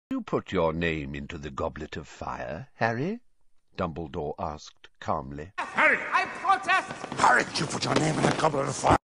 You put your name into the goblet of fire, Harry? Dumbledore asked calmly. Harry! I protest! Harry, you put your name in the goblet of fire!